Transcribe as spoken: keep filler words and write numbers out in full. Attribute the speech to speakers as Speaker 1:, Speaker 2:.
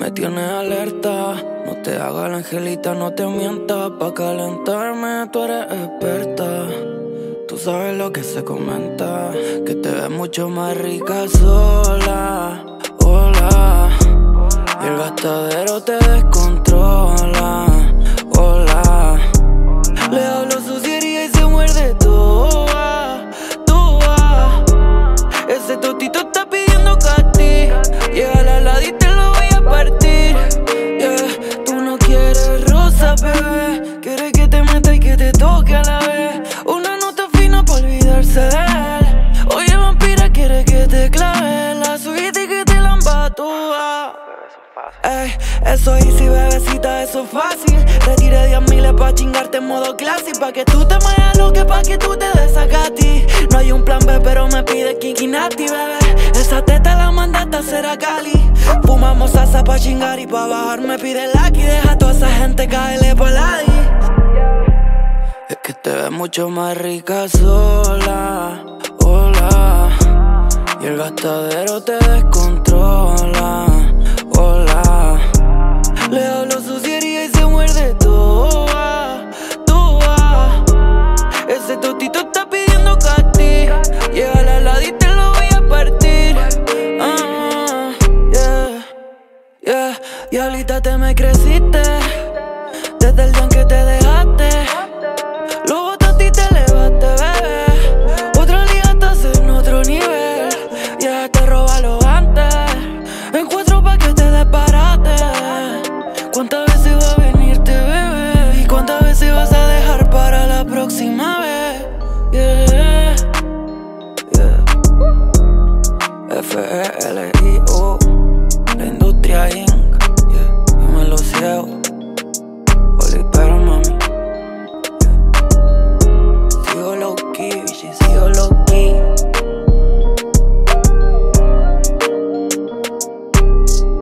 Speaker 1: Me tienes alerta, no te hagas la angelita, no te mientas. Pa' calentarme tú eres experta. Tú sabes lo que se comenta, que te ves mucho más rica sola. Hola, y el gastadero te descontrola. Hola, le hablo suciería y se muerde toda, toda. Ese totito está pidiendo casti. Llega la ladita y te lo voy a partir. Yeah, tú no quieres rosa, bebé. Quieres que te meta y que te toque a la vez. Una nota fina pa' olvidarse de él. Oye, vampira, quiere que te clave la suite y que te la embatúa. Ey, eso easy, bebecita, eso es fácil. Retiré diez miles pa' chingarte en modo classy. Pa' que tú te muevas lo que pa' que tú te desacati. No hay un plan B, pero me pide Kikinati, bebé. Esa teta la mandaste a hacer a Cali. Fumamos salsa pa' chingar y pa' bajar me pide Lucky. Deja a toda esa gente caerle pa' la di. Es que te ves mucho más rica sola. Hola, y el gastadero te descontrola. Hola, le hablo suciería y se muerde toda, toda. Ese totito está pidiendo casti. Llega la ladita y te lo voy a partir. Ah, yeah, yeah. Y ahorita te me creciste desde el día en que te dejaste. Lo botaste y te elevaste, bebé. Otra liga estás en otro nivel. Ya te roba lo antes. Encuentro pa' que te desbarate. ¿Cuántas veces va a venirte, bebé? ¿Y cuántas veces vas a dejar para la próxima vez? Yeah, yeah. F E L I O, la industria incorporated. Yeah, yo me lo ciego. Olipero, mami. Yeah. Sigo low key, bitch, sigo low